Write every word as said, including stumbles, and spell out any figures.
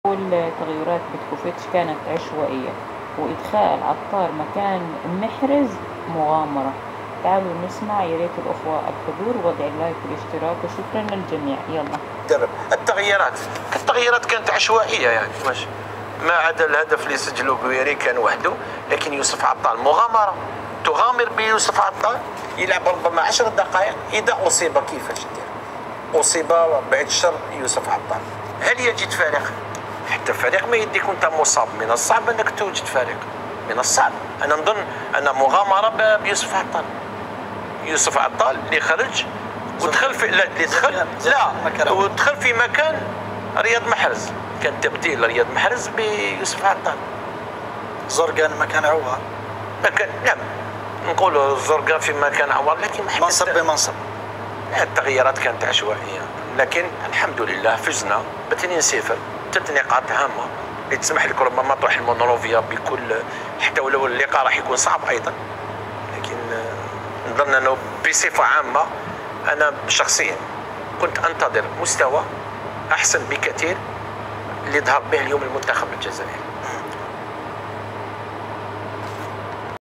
كل تغيرات بتكوفيتش كانت عشوائية، وإدخال عطار مكان محرز مغامرة. تعالوا نسمع، يا ريت الأخوة الحضور وضع اللايك والاشتراك، وشكرا للجميع. يلا. درب التغييرات التغييرات كانت عشوائية يعني ماشي، ما عدا الهدف اللي سجلوا بويري كان وحده، لكن يوسف عطال مغامرة، تغامر بيوسف عطال يلعب ربما عشر دقائق، إذا أصيب كيفاش دير؟ أصيب بعد الشر يوسف عطال، هل يجد فريق؟ حتى فريق ما يديك وانت مصاب، من الصعب انك توجد فريق، من الصعب. انا نظن ان مغامره بيوسف عطال، يوسف عطال اللي خرج ودخل في لا اللي دخل لا ودخل في مكان رياض محرز، كان تبديل رياض محرز بيوسف عطال. زرقان مكان عوار، مكان نعم نقولوا زرقان في مكان عوار، لكن منصب بمنصب. التغييرات كانت عشوائيه، لكن الحمد لله فزنا باثنين صفر، ثلاث نقاط هامه اللي تسمح لك ربما تروح المونروفيا بكل، حتى ولو اللقاء راح يكون صعب ايضا، لكن نظن انه بصفه عامه انا شخصيا كنت انتظر مستوى احسن بكثير اللي ظهر به اليوم المنتخب الجزائري.